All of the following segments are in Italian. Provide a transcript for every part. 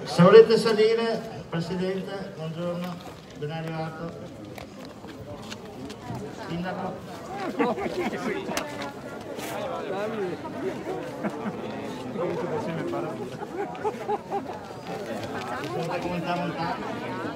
Se volete salire, Presidente, buongiorno, ben arrivato. Sindaco. Sono comunità montana.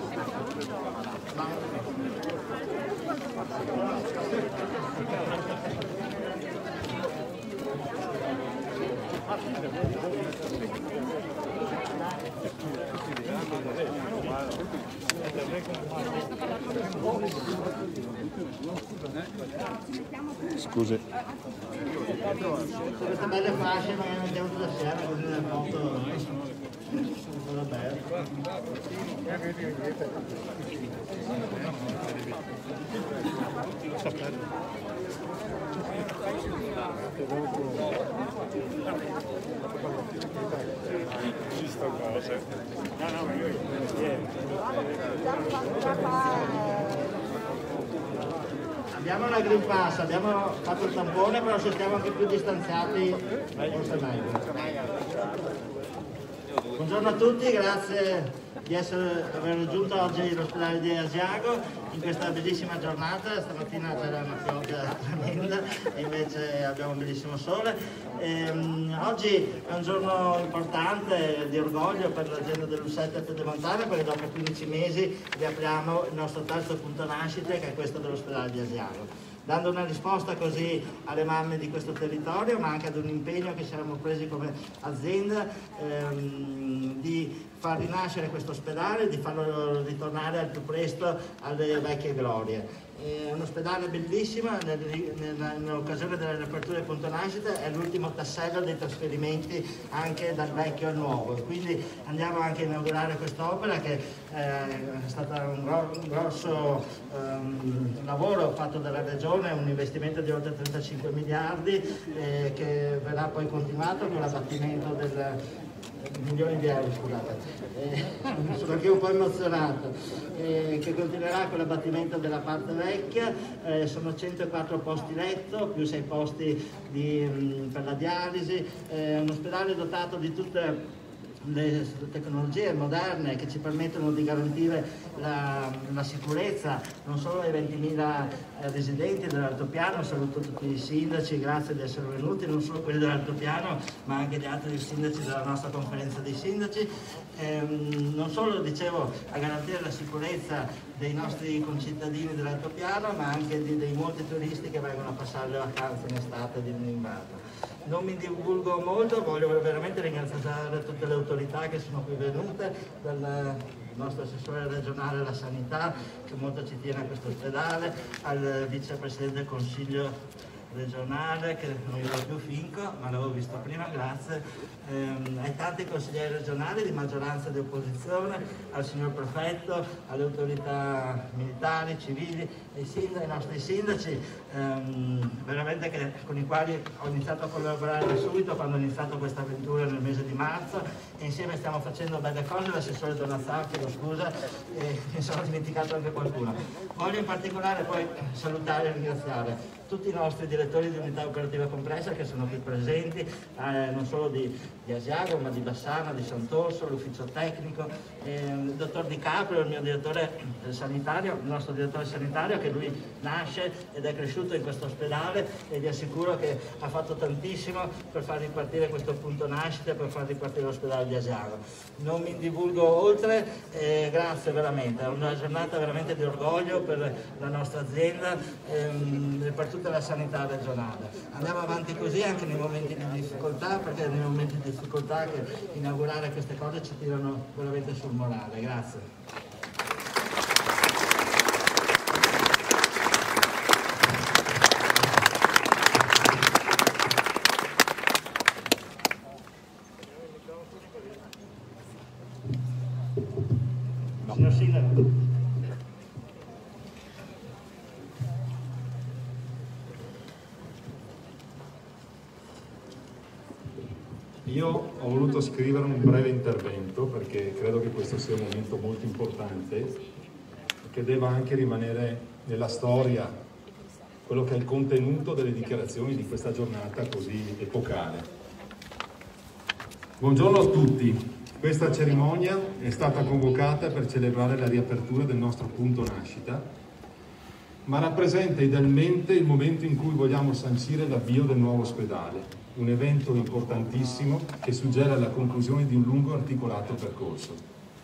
Scusi. Queste belle fasce magari mettiamo sulla sera così nel foto sono belle. Abbiamo la Green Pass, abbiamo fatto il tampone, però se stiamo anche più distanziati forse è meglio. Buongiorno a tutti, grazie di aver raggiunto oggi l'ospedale di Asiago in questa bellissima giornata. Stamattina c'era una pioggia tremenda e invece abbiamo un bellissimo sole. Oggi è un giorno importante di orgoglio per l'azienda dell'U7 Pedemontana, perché dopo 15 mesi riapriamo il nostro terzo punto nascite, che è questo dell'ospedale di Asiago, dando una risposta così alle mamme di questo territorio, ma anche ad un impegno che ci siamo presi come azienda di far rinascere questo ospedale, di farlo ritornare al più presto alle vecchie glorie. È un ospedale bellissimo, nell'occasione della riapertura del punto nascita è l'ultimo tassello dei trasferimenti anche dal vecchio al nuovo, quindi andiamo anche a inaugurare quest'opera che è stata un grosso lavoro fatto dalla Regione, un investimento di oltre 35 miliardi che verrà poi continuato con l'abbattimento del milioni di euro, scusate, sono anche un po' emozionato, che continuerà con l'abbattimento della parte vecchia. Sono 104 posti letto più 6 posti per la dialisi, un ospedale dotato di tutte le tecnologie moderne che ci permettono di garantire la sicurezza non solo ai 20.000 residenti dell'altopiano. Saluto tutti i sindaci, grazie di essere venuti, non solo quelli dell'altopiano ma anche gli altri sindaci della nostra conferenza dei sindaci. Non solo, dicevo, a garantire la sicurezza dei nostri concittadini dell'altopiano, ma anche dei molti turisti che vengono a passare le vacanze in estate di Nimbato. Non mi divulgo molto, voglio veramente ringraziare tutte le autorità che sono qui venute, dal nostro assessore regionale alla sanità che molto ci tiene a questo ospedale, al vicepresidente del consiglio regionale che non mi vedo più Finco, ma l'avevo visto prima, grazie, ai tanti consiglieri regionali di maggioranza e di opposizione, al signor prefetto, alle autorità militari, civili, ai nostri sindaci, veramente con i quali ho iniziato a collaborare da subito quando ho iniziato questa avventura nel mese di marzo, e insieme stiamo facendo belle cose. L'assessore Donazzaro, chiedo scusa, mi sono dimenticato anche qualcuno. Voglio in particolare poi salutare e ringraziare tutti i nostri direttori di unità operativa complessa che sono qui presenti, non solo di Asiago ma di Bassano, di Sant'Orso, l'ufficio tecnico, il dottor Di Caprio, il mio direttore sanitario, il nostro direttore sanitario, che lui nasce ed è cresciuto in questo ospedale e vi assicuro che ha fatto tantissimo per far ripartire questo punto nascita e per far ripartire l'ospedale di Asiago. Non mi divulgo oltre, grazie veramente, è una giornata veramente di orgoglio per la nostra azienda e per tutta la sanità regionale. Andiamo avanti così anche nei momenti di difficoltà, perché nei momenti di difficoltà che inaugurare queste cose ci tirano veramente sul morale. Grazie. Signor Sindaco. Io ho voluto scrivere un breve intervento perché credo che questo sia un momento molto importante e che deve anche rimanere nella storia quello che è il contenuto delle dichiarazioni di questa giornata così epocale. Buongiorno a tutti. Questa cerimonia è stata convocata per celebrare la riapertura del nostro punto nascita, ma rappresenta idealmente il momento in cui vogliamo sancire l'avvio del nuovo ospedale, un evento importantissimo che suggera la conclusione di un lungo articolato percorso.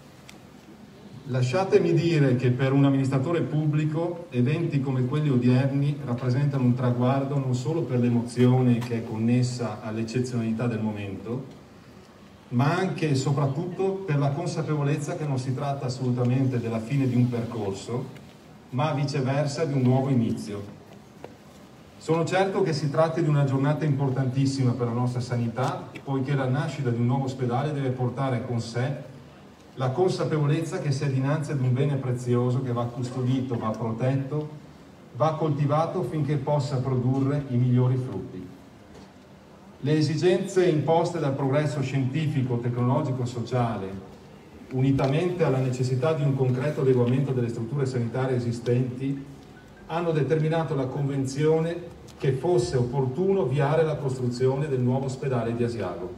Lasciatemi dire che per un amministratore pubblico eventi come quelli odierni rappresentano un traguardo non solo per l'emozione che è connessa all'eccezionalità del momento, ma anche e soprattutto per la consapevolezza che non si tratta assolutamente della fine di un percorso, ma viceversa di un nuovo inizio. Sono certo che si tratti di una giornata importantissima per la nostra sanità, poiché la nascita di un nuovo ospedale deve portare con sé la consapevolezza che si è dinanzi ad un bene prezioso che va custodito, va protetto, va coltivato finché possa produrre i migliori frutti. Le esigenze imposte dal progresso scientifico, tecnologico e sociale, unitamente alla necessità di un concreto adeguamento delle strutture sanitarie esistenti, hanno determinato la convenzione che fosse opportuno avviare la costruzione del nuovo ospedale di Asiago.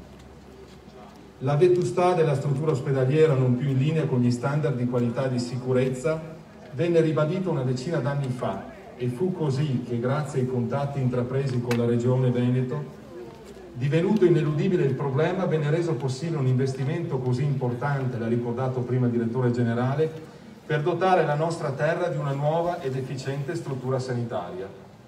La vetustà della struttura ospedaliera, non più in linea con gli standard di qualità e di sicurezza, venne ribadita una decina d'anni fa e fu così che, grazie ai contatti intrapresi con la Regione Veneto, divenuto ineludibile il problema, venne reso possibile un investimento così importante, l'ha ricordato prima il direttore generale, per dotare la nostra terra di una nuova ed efficiente struttura sanitaria.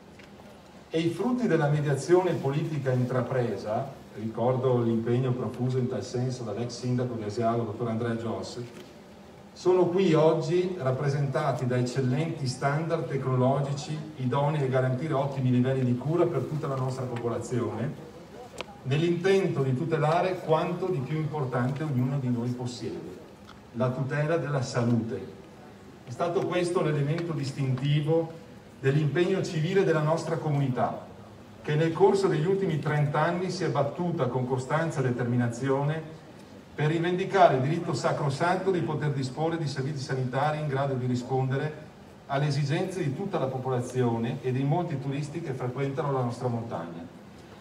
E i frutti della mediazione politica intrapresa, ricordo l'impegno profuso in tal senso dall'ex sindaco di Asiago, dottor Andrea Gios, sono qui oggi rappresentati da eccellenti standard tecnologici idonei a garantire ottimi livelli di cura per tutta la nostra popolazione, nell'intento di tutelare quanto di più importante ognuno di noi possiede, la tutela della salute. È stato questo l'elemento distintivo dell'impegno civile della nostra comunità, che nel corso degli ultimi 30 anni si è battuta con costanza e determinazione per rivendicare il diritto sacrosanto di poter disporre di servizi sanitari in grado di rispondere alle esigenze di tutta la popolazione e dei molti turisti che frequentano la nostra montagna.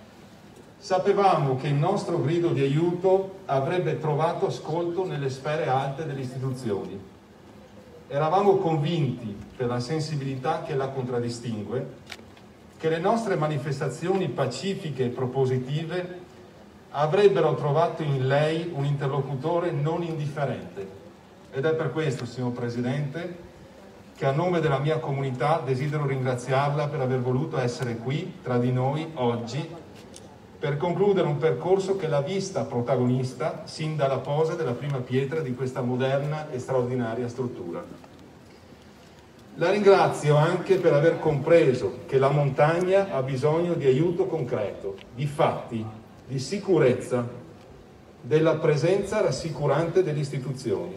Sapevamo che il nostro grido di aiuto avrebbe trovato ascolto nelle sfere alte delle istituzioni. Eravamo convinti, per la sensibilità che la contraddistingue, che le nostre manifestazioni pacifiche e propositive avrebbero trovato in lei un interlocutore non indifferente. Ed è per questo, signor Presidente, che a nome della mia comunità desidero ringraziarla per aver voluto essere qui tra di noi oggi per concludere un percorso che l'ha vista protagonista sin dalla posa della prima pietra di questa moderna e straordinaria struttura. La ringrazio anche per aver compreso che la montagna ha bisogno di aiuto concreto, di fatti, di sicurezza, della presenza rassicurante delle istituzioni.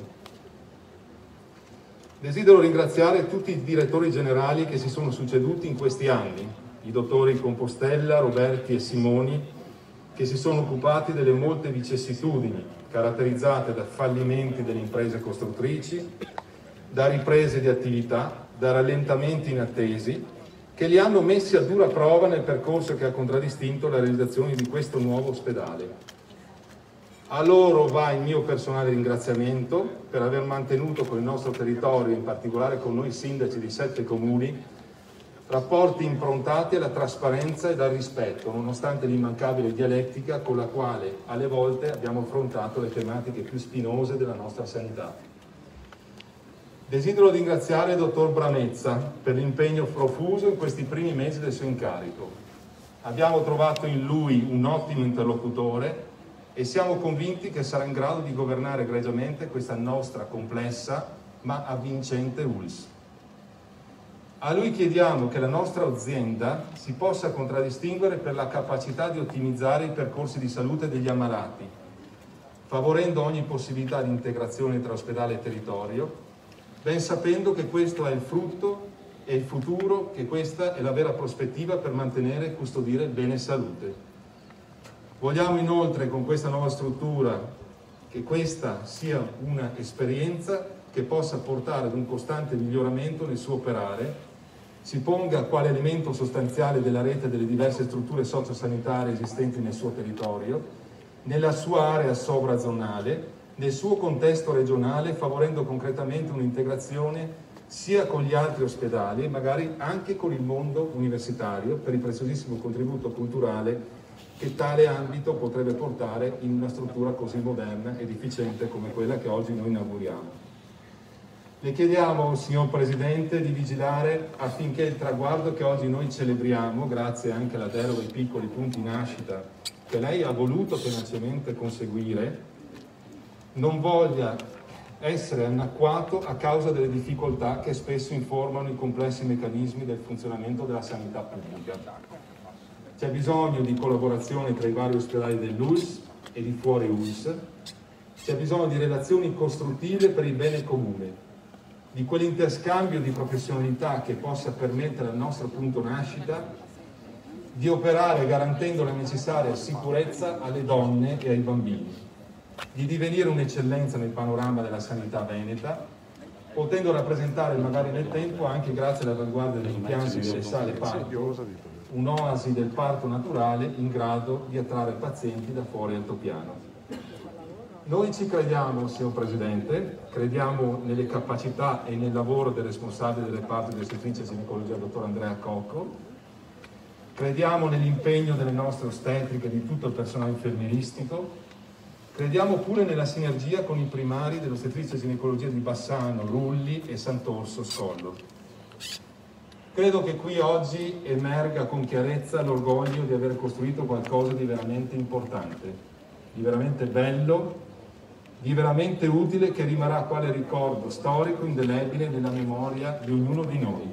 Desidero ringraziare tutti i direttori generali che si sono succeduti in questi anni, i dottori Compostella, Roberti e Simoni, che si sono occupati delle molte vicissitudini caratterizzate da fallimenti delle imprese costruttrici, da riprese di attività, da rallentamenti inattesi, che li hanno messi a dura prova nel percorso che ha contraddistinto la realizzazione di questo nuovo ospedale. A loro va il mio personale ringraziamento per aver mantenuto con il nostro territorio, in particolare con noi sindaci di 7 comuni, rapporti improntati alla trasparenza e al rispetto, nonostante l'immancabile dialettica con la quale alle volte abbiamo affrontato le tematiche più spinose della nostra sanità. Desidero ringraziare il dottor Bramezza per l'impegno profuso in questi primi mesi del suo incarico. Abbiamo trovato in lui un ottimo interlocutore e siamo convinti che sarà in grado di governare egregiamente questa nostra complessa ma avvincente ULSS. A lui chiediamo che la nostra azienda si possa contraddistinguere per la capacità di ottimizzare i percorsi di salute degli ammalati, favorendo ogni possibilità di integrazione tra ospedale e territorio, ben sapendo che questo è il frutto e il futuro, che questa è la vera prospettiva per mantenere e custodire il bene salute. Vogliamo inoltre con questa nuova struttura che questa sia una esperienza che possa portare ad un costante miglioramento nel suo operare, si ponga quale elemento sostanziale della rete delle diverse strutture sociosanitarie esistenti nel suo territorio, nella sua area sovrazonale, nel suo contesto regionale, favorendo concretamente un'integrazione sia con gli altri ospedali e magari anche con il mondo universitario per il preziosissimo contributo culturale che tale ambito potrebbe portare in una struttura così moderna ed efficiente come quella che oggi noi inauguriamo. Le chiediamo, signor Presidente, di vigilare affinché il traguardo che oggi noi celebriamo, grazie anche alla deroga ai piccoli punti nascita che lei ha voluto tenacemente conseguire, non voglia essere annacquato a causa delle difficoltà che spesso informano i complessi meccanismi del funzionamento della sanità pubblica. C'è bisogno di collaborazione tra i vari ospedali dell'ULSS e di fuori ULSS, c'è bisogno di relazioni costruttive per il bene comune, di quell'interscambio di professionalità che possa permettere al nostro punto nascita di operare garantendo la necessaria sicurezza alle donne e ai bambini, di divenire un'eccellenza nel panorama della sanità veneta, potendo rappresentare magari nel tempo, anche grazie all'avanguardia degli impianti delle sale parto, un'oasi del parto naturale in grado di attrarre pazienti da fuori altopiano. Noi ci crediamo, signor Presidente, crediamo nelle capacità e nel lavoro del responsabile del reparto di ostetricia e ginecologia, dottor Andrea Cocco, crediamo nell'impegno delle nostre ostetriche e di tutto il personale infermieristico, crediamo pure nella sinergia con i primari dell'ostetricia e ginecologia di Bassano, Rulli e Sant'Orso Scollo. Credo che qui oggi emerga con chiarezza l'orgoglio di aver costruito qualcosa di veramente importante, di veramente bello, di veramente utile, che rimarrà quale ricordo storico indelebile nella memoria di ognuno di noi.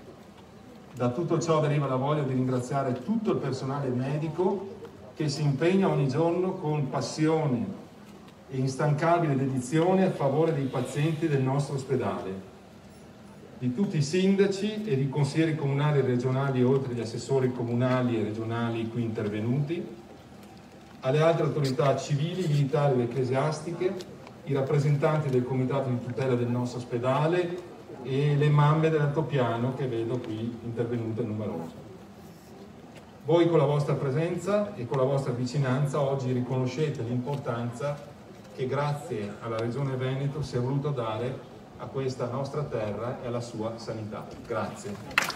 Da tutto ciò deriva la voglia di ringraziare tutto il personale medico che si impegna ogni giorno con passione e instancabile dedizione a favore dei pazienti del nostro ospedale, di tutti i sindaci e di consiglieri comunali e regionali, oltre agli assessori comunali e regionali qui intervenuti, alle altre autorità civili, militari ed ecclesiastiche, i rappresentanti del comitato di tutela del nostro ospedale e le mamme dell'altopiano che vedo qui intervenute numerose. Voi con la vostra presenza e con la vostra vicinanza oggi riconoscete l'importanza che grazie alla Regione Veneto si è voluto dare a questa nostra terra e alla sua sanità. Grazie.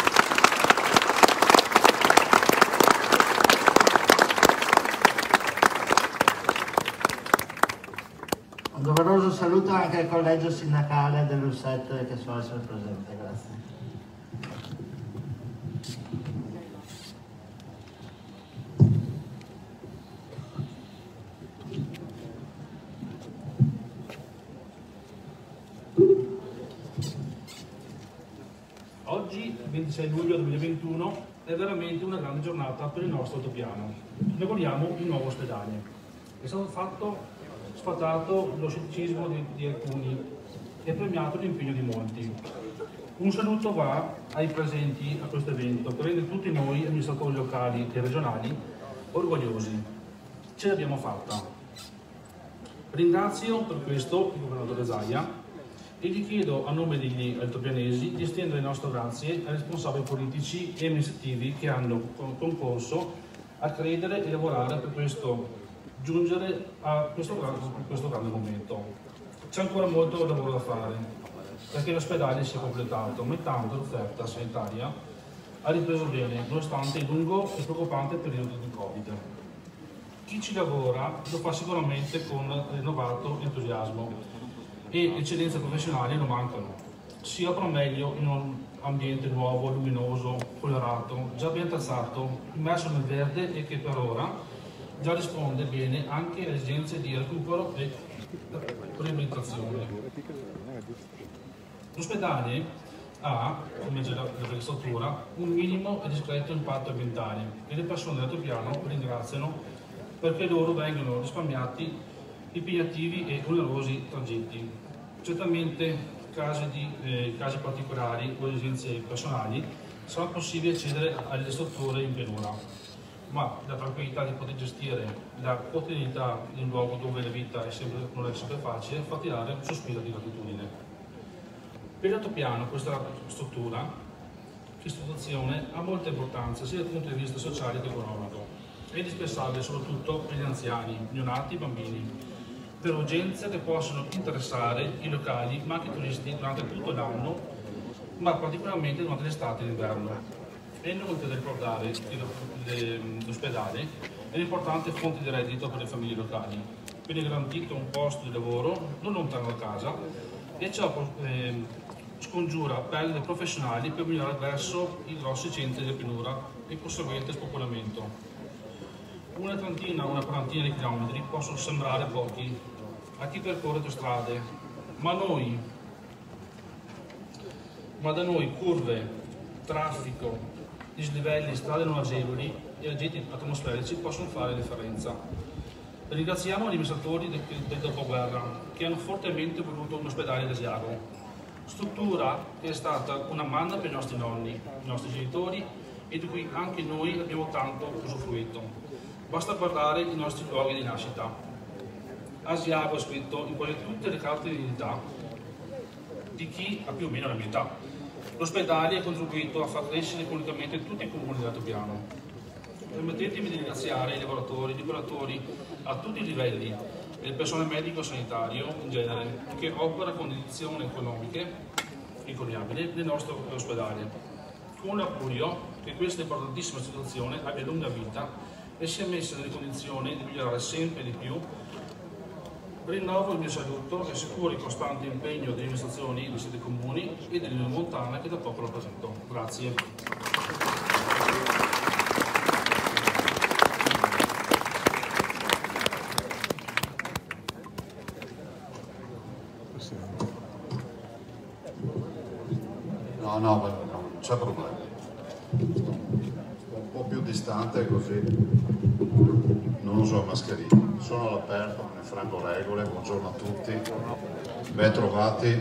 Un doveroso saluto anche al collegio sindacale dell'ULSS che so essere presente. Grazie. Oggi, 26 luglio 2021, è veramente una grande giornata per il nostro altopiano. Inauguriamo un nuovo ospedale. È stato sfatato lo scetticismo di alcuni e premiato l'impegno di molti. Un saluto va ai presenti a questo evento che rende tutti noi, amministratori locali e regionali, orgogliosi. Ce l'abbiamo fatta. Ringrazio per questo il governatore Zaia e gli chiedo a nome degli altopianesi di estendere le nostre grazie ai responsabili politici e amministrativi che hanno concorso a credere e lavorare per giungere a questo grande momento. C'è ancora molto lavoro da fare perché l'ospedale sia completato, mettendo l'offerta sanitaria ha ripreso bene nonostante il lungo e preoccupante periodo di Covid. Chi ci lavora lo fa sicuramente con rinnovato entusiasmo e eccellenze professionali non mancano. Si opera meglio in un ambiente nuovo, luminoso, colorato, già ben attrezzato, immerso nel verde e che per ora già risponde bene anche alle esigenze di recupero e riabilitazione. L'ospedale ha, come già la struttura, un minimo e discreto impatto ambientale e le persone dell'altopiano ringraziano perché loro vengono risparmiati impegnativi e onerosi tragitti. Certamente casi particolari o esigenze personali sarà possibile accedere alle strutture in pianura, ma la tranquillità di poter gestire la quotidianità in un luogo dove la vita non è sempre facile fa tirare un sospiro di gratitudine. Per l'altopiano questa struttura, istituzione, ha molta importanza sia dal punto di vista sociale che economico. È indispensabile soprattutto per gli anziani, neonati e bambini, per urgenze che possono interessare i locali ma anche i turisti durante tutto l'anno, ma particolarmente durante l'estate e l'inverno. È inoltre da ricordare che l'ospedale è un'importante fonte di reddito per le famiglie locali, viene garantito un posto di lavoro non lontano da casa e ciò scongiura perdite professionali per migliorare verso i grossi centri di pianura e il conseguente spopolamento. Una quarantina di chilometri possono sembrare pochi a chi percorre autostrade, ma da noi curve, traffico, dislivelli, strade non agevoli e agenti atmosferici possono fare la differenza. Ringraziamo gli amministratori del dopoguerra che hanno fortemente voluto un ospedale ad Asiago, struttura che è stata una manna per i nostri nonni, i nostri genitori e di cui anche noi abbiamo tanto usufruito. Basta guardare i nostri luoghi di nascita. Asiago è scritto in quasi tutte le carte di identità di chi ha più o meno la mia età. L'ospedale ha contribuito a far crescere economicamente tutti i comuni dell'altopiano. Permettetemi di ringraziare i lavoratori, i curatori a tutti i livelli e il personale medico-sanitario in genere che opera con condizioni economiche incogliabili nel nostro ospedale, con l'augurio che questa importantissima situazione abbia lunga vita e sia messa nelle condizioni di migliorare sempre di più. Rinnovo il mio saluto e assicuro il costante impegno delle amministrazioni dei 7 comuni e dell'Unione Montana che da poco rappresento. Grazie. No, non c'è problema. Un po' più distante così non uso la mascherina. Sono all'aperto, non infrango regole. Buongiorno a tutti, ben trovati.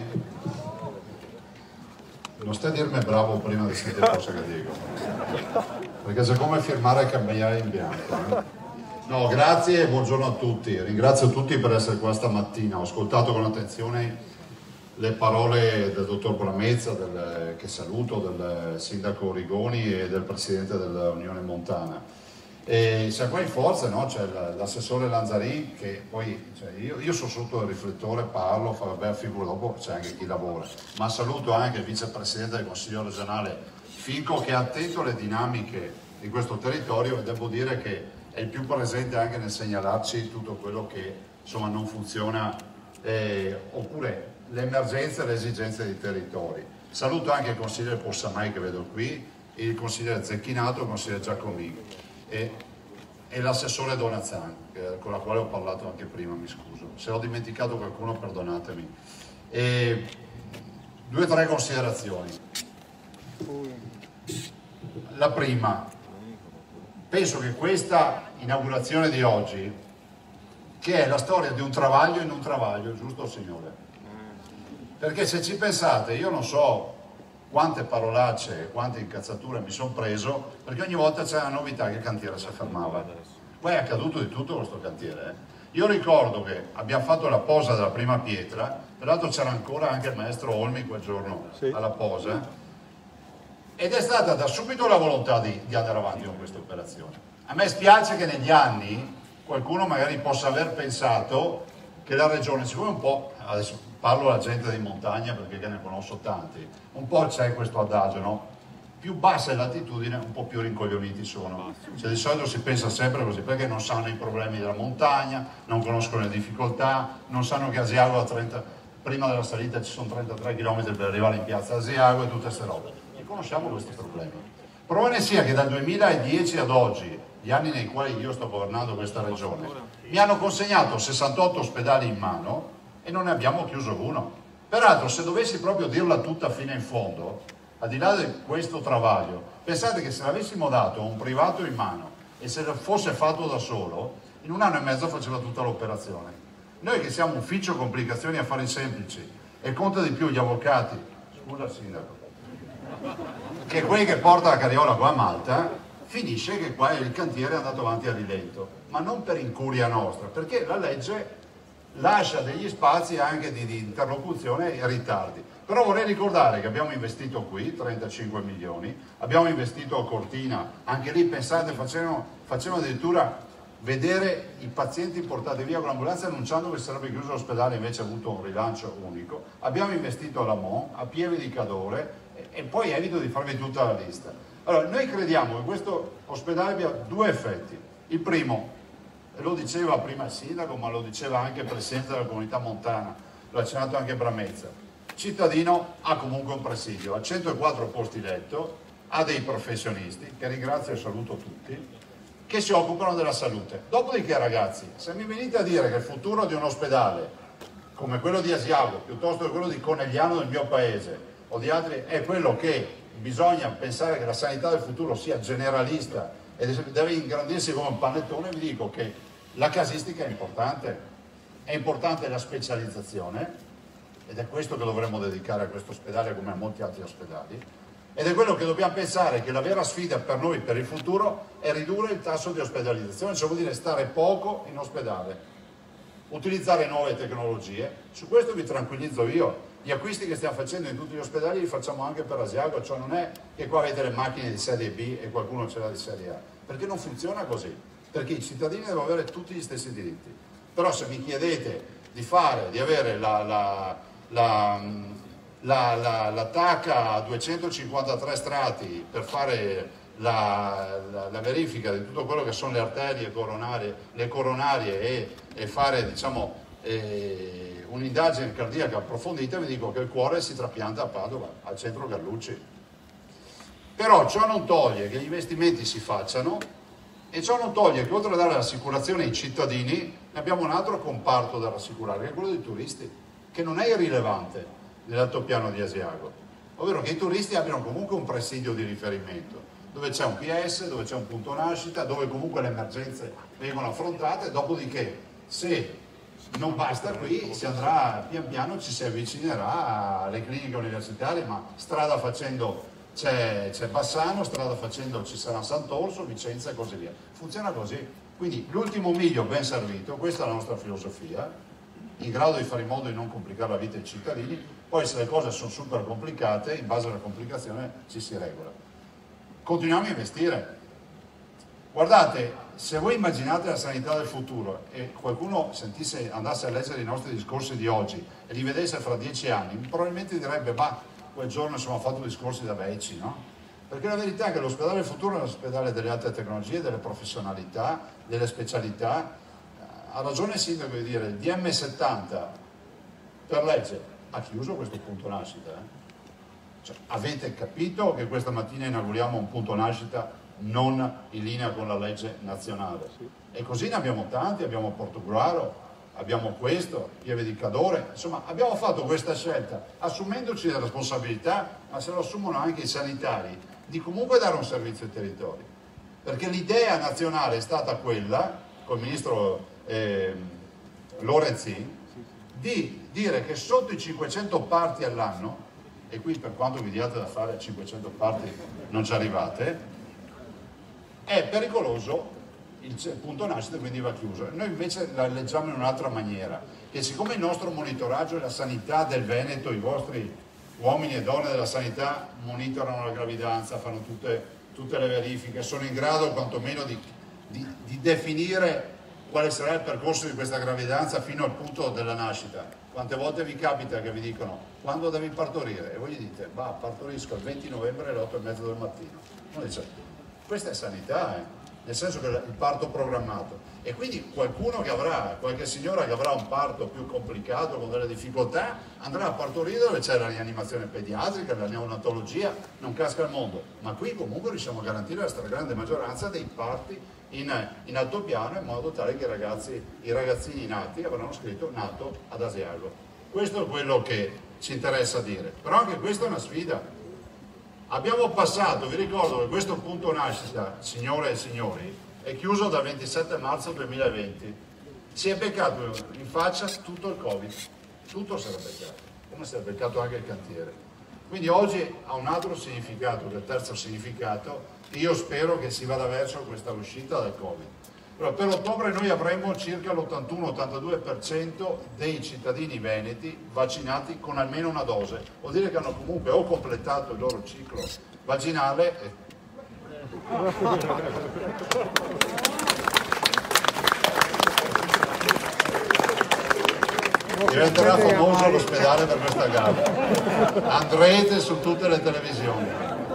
Non stai a dirmi bravo prima di sentire cosa che dico, perché c'è come firmare il cambiare in bianco. No, grazie e buongiorno a tutti. Ringrazio tutti per essere qua stamattina. Ho ascoltato con attenzione le parole del dottor Bramezza, che saluto, del sindaco Rigoni e del presidente dell'Unione Montana. E siamo qua in forza, no? C'è l'assessore Lanzarin che poi, io sono sotto il riflettore, parlo, fa bella figura, dopo c'è anche chi lavora, ma saluto anche il vicepresidente del Consiglio regionale Finco che è attento alle dinamiche di questo territorio e devo dire che è il più presente anche nel segnalarci tutto quello che insomma non funziona oppure le emergenze e le esigenze dei territori. Saluto anche il consigliere Possamai che vedo qui, il consigliere Zecchinato, il consigliere Giacomini e l'assessore Donazan, con la quale ho parlato anche prima, mi scuso. Se ho dimenticato qualcuno perdonatemi. 2 o 3 considerazioni. La prima, penso che questa inaugurazione di oggi, che è la storia di un travaglio in un travaglio, giusto signore? Perché se ci pensate, io non so quante parolacce e quante incazzature mi sono preso, perché ogni volta c'è una novità che il cantiere si fermava. Poi è accaduto di tutto questo cantiere. Io ricordo che abbiamo fatto la posa della prima pietra, peraltro c'era ancora anche il maestro Olmi quel giorno alla posa, ed è stata da subito la volontà di andare avanti con questa operazione. A me spiace che negli anni qualcuno magari possa aver pensato che la regione, siccome un po', adesso parlo alla gente di montagna perché ne conosco tanti, un po' c'è questo adagio, no? Più bassa è l'altitudine, un po' più rincoglioniti sono. Cioè, di solito si pensa sempre così, perché non sanno i problemi della montagna, non conoscono le difficoltà, non sanno che Asiago prima della salita ci sono 33 km per arrivare in piazza Asiago e tutte queste robe. E conosciamo questi problemi. Prova ne sia che dal 2010 ad oggi, gli anni nei quali io sto governando questa regione, mi hanno consegnato 68 ospedali in mano e non ne abbiamo chiuso uno. Peraltro, se dovessi proprio dirla tutta fino in fondo, al di là di questo travaglio, pensate che se l'avessimo dato a un privato in mano e se fosse fatto da solo, in 1 anno e mezzo faceva tutta l'operazione. Noi che siamo ufficio complicazioni e affari semplici e conta di più gli avvocati, scusa sindaco, che quelli che porta la carriola qua a Malta, finisce che qua il cantiere è andato avanti a rilento, ma non per incuria nostra, perché la legge lascia degli spazi anche di interlocuzione e ritardi. Però vorrei ricordare che abbiamo investito qui 35 milioni, abbiamo investito a Cortina, anche lì pensate facevano addirittura vedere i pazienti portati via con l'ambulanza annunciando che sarebbe chiuso l'ospedale, invece ha avuto un rilancio unico. Abbiamo investito a Lamont, a Pieve di Cadore e poi evito di farvi tutta la lista. Allora, noi crediamo che questo ospedale abbia due effetti. Il primo, e lo diceva prima il sindaco, ma lo diceva anche il presidente della comunità montana, l'ha accennato anche Bramezza, il cittadino ha comunque un presidio, ha 104 posti letto, ha dei professionisti, che ringrazio e saluto tutti, che si occupano della salute. Dopodiché, ragazzi, se mi venite a dire che il futuro di un ospedale come quello di Asiago, piuttosto che quello di Conegliano del mio paese, o di altri, è quello che bisogna pensare che la sanità del futuro sia generalista e deve ingrandirsi come un panettone, vi dico che la casistica è importante la specializzazione, ed è questo che dovremmo dedicare a questo ospedale come a molti altri ospedali, ed è quello che dobbiamo pensare che la vera sfida per noi, per il futuro, è ridurre il tasso di ospedalizzazione, cioè vuol dire stare poco in ospedale, utilizzare nuove tecnologie. Su questo vi tranquillizzo io, gli acquisti che stiamo facendo in tutti gli ospedali li facciamo anche per Asiago, cioè non è che qua avete le macchine di serie B e qualcuno ce l'ha di serie A, perché non funziona così, perché i cittadini devono avere tutti gli stessi diritti. Però se mi chiedete di avere la TAC a 253 strati per fare la verifica di tutto quello che sono le arterie coronarie, le coronarie e fare, diciamo, un'indagine cardiaca approfondita, vi dico che il cuore si trapianta a Padova, al centro Carlucci. Però ciò non toglie che gli investimenti si facciano e ciò non toglie che oltre a dare l'assicurazione ai cittadini ne abbiamo un altro comparto da rassicurare, che è quello dei turisti, che non è irrilevante nell'altopiano di Asiago, ovvero che i turisti abbiano comunque un presidio di riferimento, dove c'è un PS, dove c'è un punto nascita, dove comunque le emergenze vengono affrontate, dopodiché se non basta qui si andrà pian piano, ci si avvicinerà alle cliniche universitarie, ma strada facendo c'è Bassano, strada facendo ci sarà Sant'Orso, Vicenza e così via. Funziona così, quindi l'ultimo miglio ben servito, questa è la nostra filosofia, in grado di fare in modo di non complicare la vita ai cittadini. Poi se le cose sono super complicate, in base alla complicazione ci si regola. Continuiamo a investire. Guardate, se voi immaginate la sanità del futuro e qualcuno andasse a leggere i nostri discorsi di oggi e li vedesse fra 10 anni, probabilmente direbbe, ma quel giorno insomma, ho fatto discorsi da vecchi, no? Perché la verità è che l'ospedale del futuro è l'ospedale delle alte tecnologie, delle professionalità, delle specialità. Ha ragione il sindaco di dire, il DM70 per legge ha chiuso questo punto nascita. Cioè, avete capito che questa mattina inauguriamo un punto nascita non in linea con la legge nazionale? E così ne abbiamo tanti, abbiamo Portogruaro, abbiamo questo, Pieve di Cadore, insomma abbiamo fatto questa scelta assumendoci le responsabilità, ma se lo assumono anche i sanitari, di comunque dare un servizio ai territori. Perché l'idea nazionale è stata quella, col ministro Lorenzin, di dire che sotto i 500 parti all'anno, e qui per quanto vi diate da fare a 500 parti non ci arrivate, è pericoloso il punto nascita, quindi va chiuso. Noi invece la leggiamo in un'altra maniera, che siccome il nostro monitoraggio e la sanità del Veneto, i vostri uomini e donne della sanità monitorano la gravidanza, fanno tutte le verifiche, sono in grado quantomeno di definire quale sarà il percorso di questa gravidanza fino al punto della nascita. Quante volte vi capita che vi dicono quando devi partorire? E voi gli dite, bah, partorisco il 20 novembre alle 8:30 del mattino. Uno dice, questa è sanità, nel senso che il parto programmato. E quindi qualche signora che avrà un parto più complicato, con delle difficoltà, andrà a partorire dove c'è la rianimazione pediatrica, la neonatologia, non casca il mondo. Ma qui comunque riusciamo a garantire la stragrande maggioranza dei parti in altopiano, in modo tale che i ragazzini nati avranno scritto nato ad Asiago. Questo è quello che ci interessa dire. Però anche questa è una sfida. Abbiamo passato, vi ricordo che questo punto nascita, signore e signori, è chiuso dal 27 marzo 2020. Si è beccato in faccia tutto il Covid, tutto si era beccato, come si è beccato anche il cantiere. Quindi oggi ha un altro significato, che è il terzo significato. Io spero che si vada verso questa uscita dal Covid. Però per ottobre noi avremo circa l'81-82% dei cittadini veneti vaccinati con almeno una dose, vuol dire che hanno comunque o completato il loro ciclo vaccinale diventerà famoso l'ospedale per questa gara. Andrete su tutte le televisioni.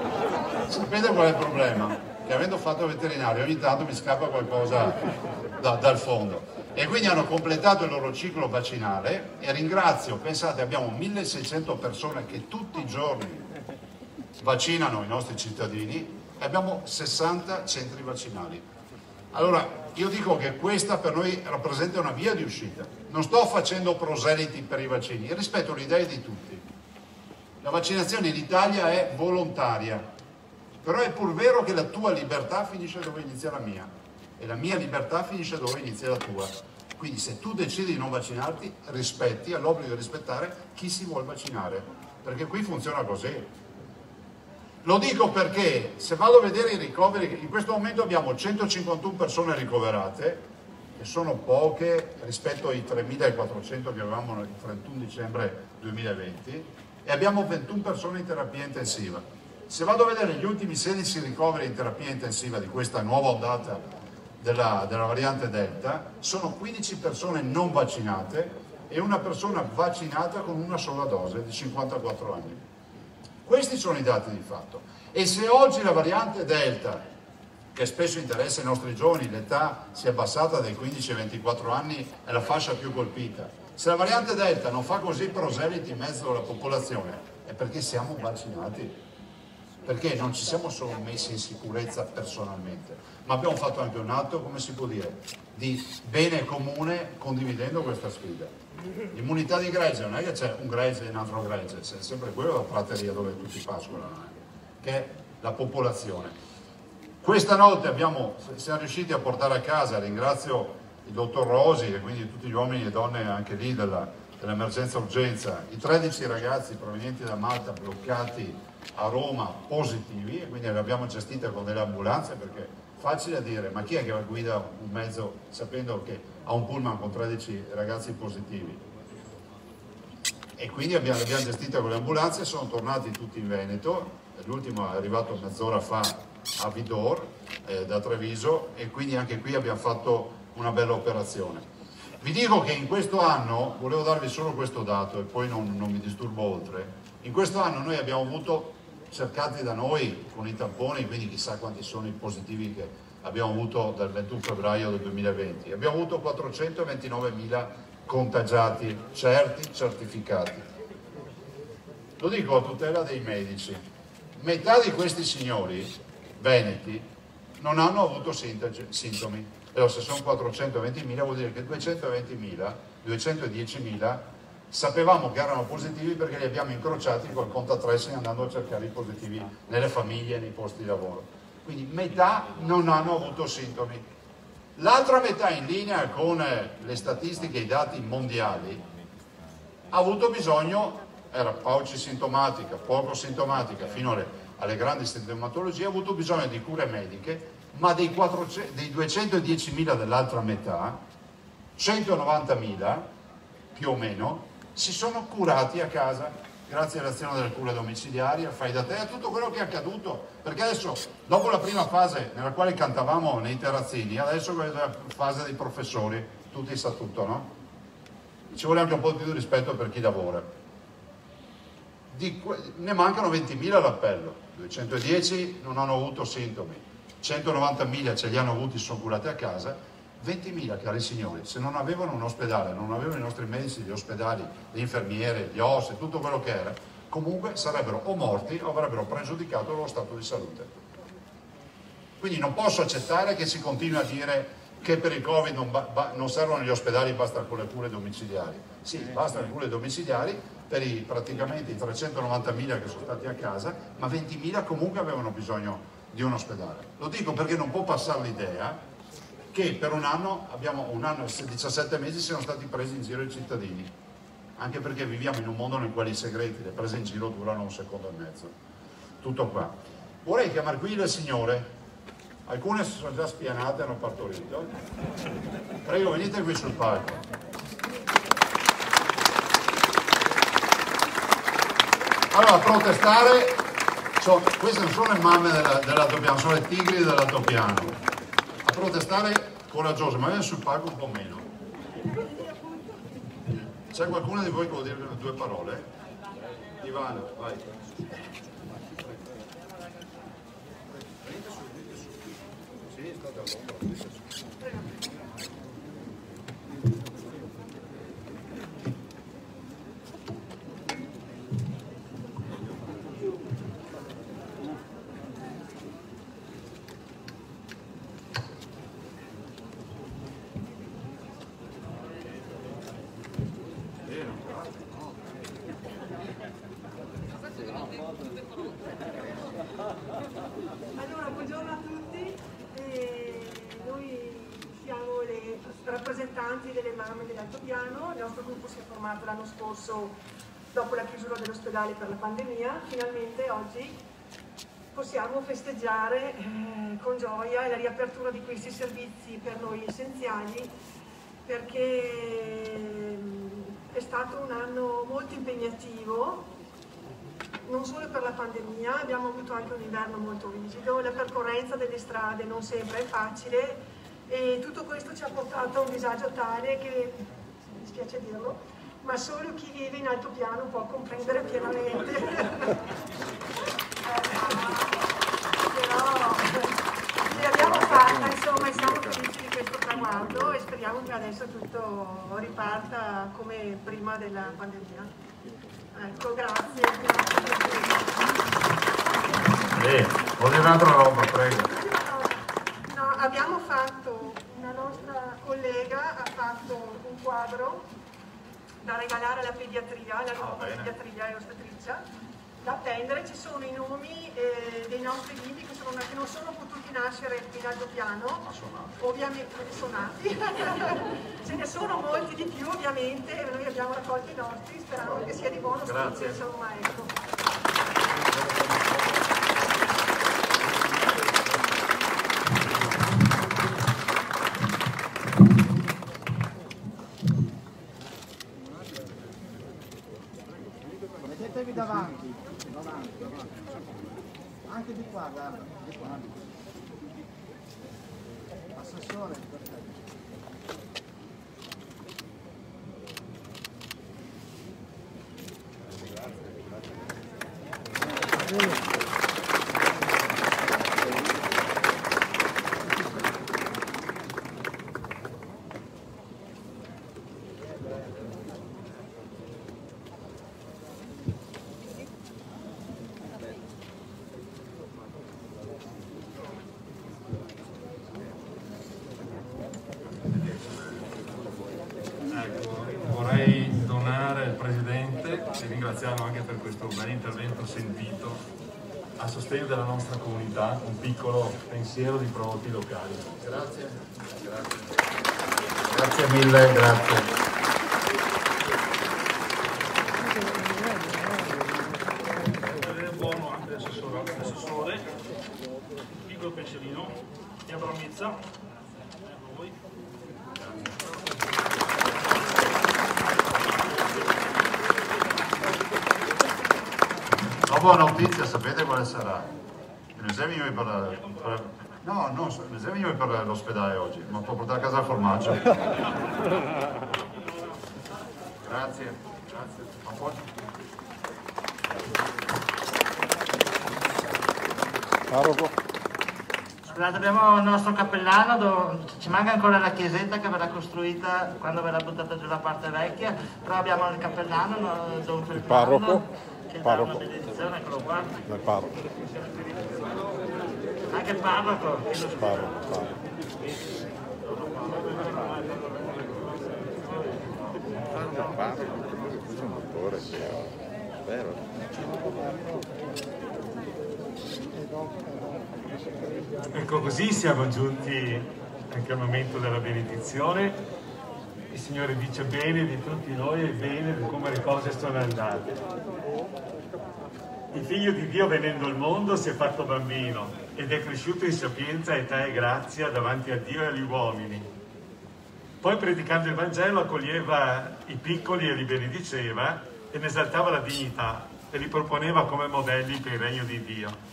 Sapete qual è il problema? Che avendo fatto veterinario ogni tanto mi scappa qualcosa dal fondo. E quindi hanno completato il loro ciclo vaccinale e ringrazio, pensate, abbiamo 1600 persone che tutti i giorni vaccinano i nostri cittadini e abbiamo 60 centri vaccinali. Allora, io dico che questa per noi rappresenta una via di uscita. Non sto facendo proseliti per i vaccini, rispetto le idee di tutti. La vaccinazione in Italia è volontaria, però è pur vero che la tua libertà finisce dove inizia la mia e la mia libertà finisce dove inizia la tua. Quindi se tu decidi di non vaccinarti, rispetti, hai l'obbligo di rispettare chi si vuole vaccinare, perché qui funziona così. Lo dico perché se vado a vedere i ricoveri, in questo momento abbiamo 151 persone ricoverate, che sono poche rispetto ai 3.400 che avevamo il 31 dicembre 2020, e abbiamo 21 persone in terapia intensiva. Se vado a vedere gli ultimi 16 ricoveri in terapia intensiva di questa nuova ondata della variante Delta, sono 15 persone non vaccinate e una persona vaccinata con una sola dose di 54 anni. Questi sono i dati di fatto. E se oggi la variante Delta, che spesso interessa i nostri giovani, l'età si è abbassata dai 15 ai 24 anni, è la fascia più colpita. Se la variante Delta non fa così proseliti in mezzo alla popolazione, è perché siamo vaccinati, perché non ci siamo solo messi in sicurezza personalmente, ma abbiamo fatto anche un atto, come si può dire, di bene comune condividendo questa sfida. L'immunità di gregge non è che c'è un gregge e un altro gregge, c'è sempre quello la prateria dove tutti pascolano, che è la popolazione. Questa notte siamo riusciti a portare a casa, ringrazio il dottor Rosi e quindi tutti gli uomini e donne anche lì dell'emergenza urgenza, i 13 ragazzi provenienti da Malta bloccati a Roma positivi, e quindi li abbiamo gestiti con delle ambulanze, perché facile a dire, ma chi è che guida un mezzo sapendo che ha un pullman con 13 ragazzi positivi? E quindi abbiamo gestito con le ambulanze, sono tornati tutti in Veneto, l'ultimo è arrivato mezz'ora fa a Vidor da Treviso, e quindi anche qui abbiamo fatto una bella operazione. Vi dico che in questo anno, volevo darvi solo questo dato e poi non mi disturbo oltre, in questo anno noi abbiamo avuto, cercati da noi con i tamponi, quindi chissà quanti sono i positivi che abbiamo avuto dal 21 febbraio del 2020, abbiamo avuto 429.000 contagiati certi, certificati. Lo dico a tutela dei medici, metà di questi signori veneti non hanno avuto sintomi. Allora, se sono 420.000 vuol dire che 220.000, 210.000 sapevamo che erano positivi perché li abbiamo incrociati col contact tracing andando a cercare i positivi nelle famiglie e nei posti di lavoro. Quindi metà non hanno avuto sintomi. L'altra metà, in linea con le statistiche e i dati mondiali, ha avuto bisogno, era pauci sintomatica, poco sintomatica, fino alle grandi sintomatologie, ha avuto bisogno di cure mediche, ma dei 210.000 dell'altra metà, 190.000 più o meno, si sono curati a casa grazie all'azione delle cure domiciliari, al fai da te, a tutto quello che è accaduto, perché adesso, dopo la prima fase nella quale cantavamo nei terrazzini, adesso è la fase dei professori, tutti sa tutto, no? Ci vuole anche un po' più di rispetto per chi lavora. Ne mancano 20.000 all'appello, 210 non hanno avuto sintomi, 190.000 ce li hanno avuti, sono curati a casa. 20.000, cari signori, se non avevano un ospedale, non avevano i nostri medici, gli ospedali, le infermiere, gli OS e tutto quello che era, comunque sarebbero o morti o avrebbero pregiudicato il loro stato di salute. Quindi non posso accettare che si continui a dire che per il Covid non servono gli ospedali, basta con le cure domiciliari. Sì, basta le cure domiciliari per praticamente i 390.000 che sono stati a casa, ma 20.000 comunque avevano bisogno di un ospedale. Lo dico perché non può passare l'idea che per un anno e 17 mesi siano stati presi in giro i cittadini, anche perché viviamo in un mondo nel quale i segreti, le prese in giro durano un secondo e mezzo. Tutto qua. Vorrei chiamare qui le signore, alcune si sono già spianate e hanno partorito. Prego, venite qui sul palco. Allora, a protestare, queste non sono le mamme dell'altopiano, sono le tigri dell'altopiano. Protestare coraggioso, ma viene sul palco un po' meno. C'è qualcuno di voi che vuole dire due parole? Ivano, vai. Sì, state all'ombra. Allora, buongiorno a tutti. Noi siamo le rappresentanti delle mamme dell'Altopiano. Il nostro gruppo si è formato l'anno scorso dopo la chiusura dell'ospedale per la pandemia. Finalmente oggi possiamo festeggiare con gioia la riapertura di questi servizi per noi essenziali, perché è stato un anno molto impegnativo. Non solo per la pandemia, abbiamo avuto anche un inverno molto rigido, la percorrenza delle strade non sempre è facile e tutto questo ci ha portato a un disagio tale che, mi dispiace dirlo, ma solo chi vive in altopiano può comprendere pienamente. Però ce l'abbiamo fatta, insomma, e siamo felici di questo traguardo e speriamo che adesso tutto riparta come prima della pandemia. Ecco, grazie. Vuole un'altra roba, prego. No, abbiamo fatto, una nostra collega ha fatto un quadro da regalare alla pediatria, alla nuova pediatria e ostetricia, da appendere. Ci sono i nomi dei nostri bimbi che non sono potuti nascere in Altopiano, ovviamente sono nati. Ce ne sono molti di più ovviamente, e noi abbiamo raccolto i nostri sperando che sia di buono stuzio, insomma, ecco. Mettetevi davanti, anche di qua, guarda, di qua. Assessore, perfetto. Vorrei donare al Presidente e ringraziarlo anche per questo bel intervento sentito a sostegno della nostra comunità, un piccolo pensiero di prodotti locali. Grazie. Grazie mille, grazie. Buono anche l'assessore, piccolo pensierino, e Abramezza, a voi. La buona notizia, sapete quale sarà? Non siamo io per l'ospedale oggi, ma può portare a casa il formaggio. Grazie. Scusate, abbiamo il nostro cappellano, ci manca ancora la chiesetta che verrà costruita quando verrà buttata giù la parte vecchia, però abbiamo il cappellano, Don Ferdinando, parroco. che dà una benedizione, eccolo qua. Del parroco. Anche il parroco. Parroco. Questo è un motore, vero? Ecco, così siamo giunti anche al momento della benedizione. Il Signore dice bene di tutti noi e bene di come le cose sono andate. Il Figlio di Dio, venendo al mondo, si è fatto bambino ed è cresciuto in sapienza, età e grazia davanti a Dio e agli uomini. Poi, predicando il Vangelo, accoglieva i piccoli e li benediceva e ne esaltava la dignità e li proponeva come modelli per il regno di Dio.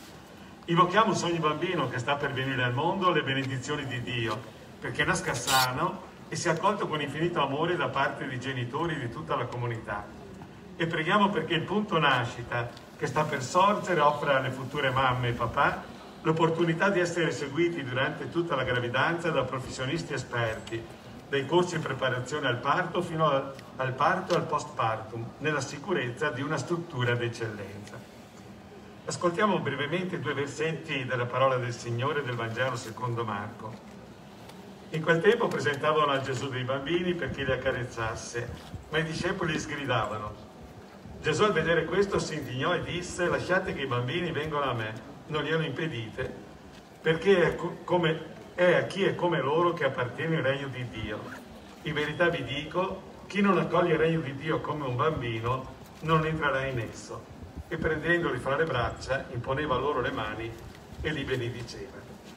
Invochiamo su ogni bambino che sta per venire al mondo le benedizioni di Dio, perché nasca sano, e sia accolto con infinito amore da parte dei genitori e di tutta la comunità. E preghiamo perché il punto nascita che sta per sorgere offra alle future mamme e papà l'opportunità di essere seguiti durante tutta la gravidanza da professionisti esperti, dai corsi in preparazione al parto fino al parto e al postpartum, nella sicurezza di una struttura d'eccellenza. Ascoltiamo brevemente 2 versetti della parola del Signore del Vangelo secondo Marco. In quel tempo presentavano a Gesù dei bambini perché li accarezzasse, ma i discepoli sgridavano. Gesù al vedere questo si indignò e disse: lasciate che i bambini vengano a me, non glielo impedite, perché è a chi è come loro che appartiene il regno di Dio. In verità vi dico, chi non accoglie il regno di Dio come un bambino non entrerà in esso. E prendendoli fra le braccia imponeva loro le mani e li benediceva.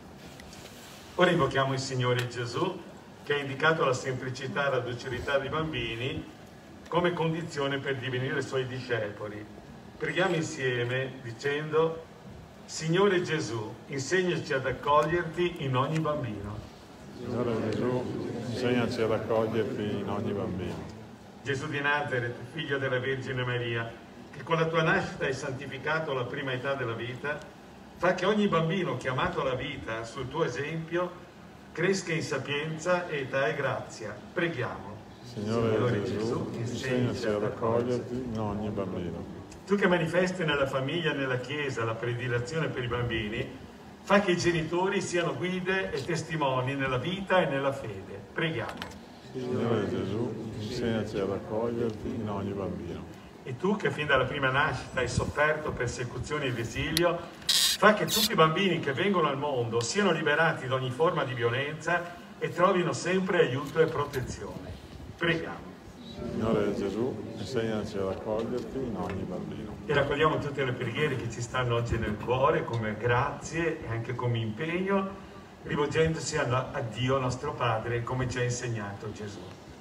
Ora invochiamo il Signore Gesù, che ha indicato la semplicità e la docilità dei bambini come condizione per divenire suoi discepoli. Preghiamo insieme dicendo: Signore Gesù, insegnaci ad accoglierti in ogni bambino. Signore Gesù, insegnaci ad accoglierti in ogni bambino. Gesù di Nazaret, figlio della Vergine Maria, che con la tua nascita hai santificato la prima età della vita, fa che ogni bambino chiamato alla vita sul tuo esempio cresca in sapienza, età e grazia. Preghiamo. Signore Gesù, insegnaci ad accoglierti in ogni bambino. Tu che manifesti nella famiglia e nella Chiesa la predilezione per i bambini, fa che i genitori siano guide e testimoni nella vita e nella fede. Preghiamo. Signore Gesù, insegnaci ad accoglierti in ogni bambino. E tu che fin dalla prima nascita hai sofferto persecuzioni ed esilio, fa che tutti i bambini che vengono al mondo siano liberati da ogni forma di violenza e trovino sempre aiuto e protezione. Preghiamo. Signore Gesù, insegnaci ad accoglierti in ogni bambino. E raccogliamo tutte le preghiere che ci stanno oggi nel cuore come grazie e anche come impegno, rivolgendosi a Dio nostro Padre come ci ha insegnato Gesù.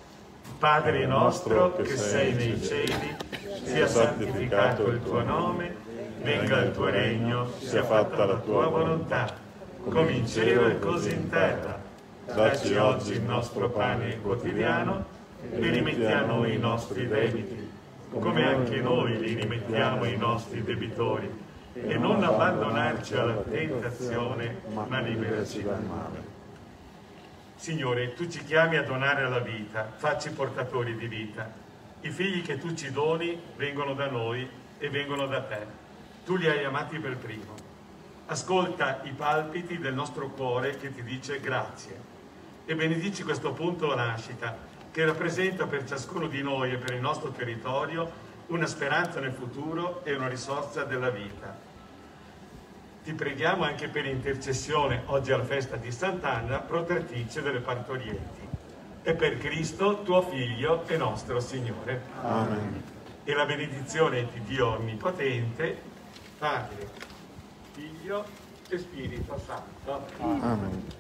Padre nostro che sei nei cieli, sia santificato il tuo nome, venga il tuo regno, sia fatta la tua volontà, come in cielo e così in terra. Dacci oggi il nostro pane quotidiano e rimetti a noi i nostri debiti, come anche noi li rimettiamo ai nostri debitori, e non abbandonarci alla tentazione, ma liberaci dal male. Signore, tu ci chiami a donare alla vita, facci portatori di vita. I figli che tu ci doni vengono da noi e vengono da te. Tu li hai amati per primo. Ascolta i palpiti del nostro cuore che ti dice grazie e benedici questo punto nascita che rappresenta per ciascuno di noi e per il nostro territorio una speranza nel futuro e una risorsa della vita. Ti preghiamo anche per intercessione oggi alla festa di Sant'Anna, protettrice delle partorienti, e per Cristo, tuo Figlio e nostro Signore. Amen. E la benedizione di Dio Onnipotente, Padre, Figlio e Spirito Santo. Amen.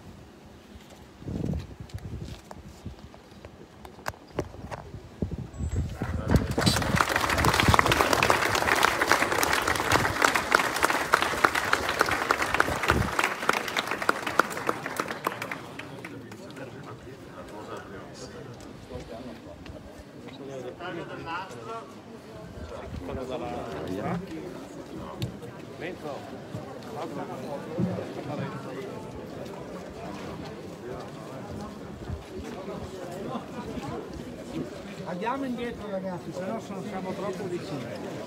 Andiamo indietro ragazzi, se no siamo troppo vicini.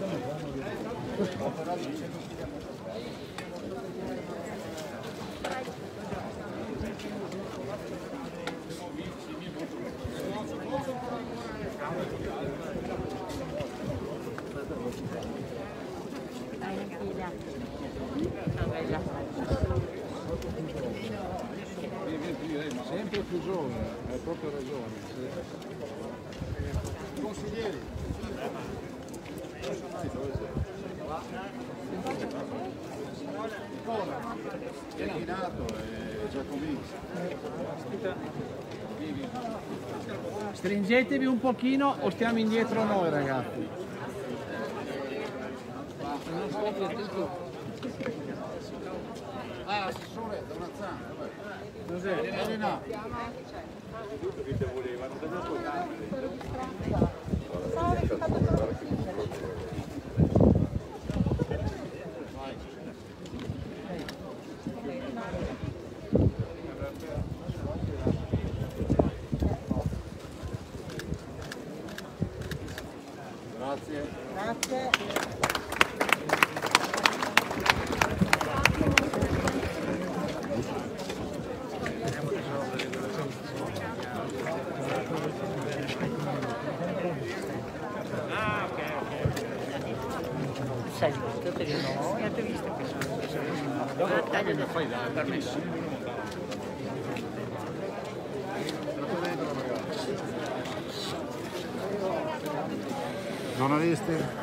Sempre più giovane, hai proprio ragione. Consiglieri. È eliminato, è già convinto. Stringetevi un pochino o stiamo indietro noi ragazzi. assessore, da una zanna. Elena. Grazie. Grazie. Sai, tutte che no, e avete visto che sono taglia da fai da permesso. Giornalisti.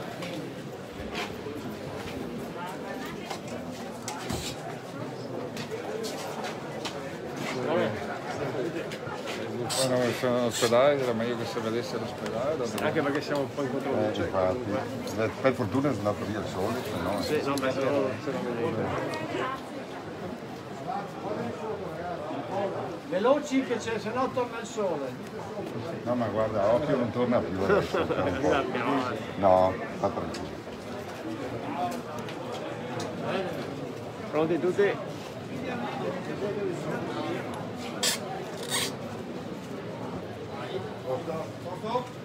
Quando sono all'ospedale era meglio che si vedesse all'ospedale. Anche perché siamo un po' in controluce. Per fortuna è andato via il sole, se no... Sì, no, beh, se non vedevo. Veloci che c'è, se no torna il sole. No, ma guarda, occhio non torna più adesso. No, sta tranquillo. Pronti tutti? Posto?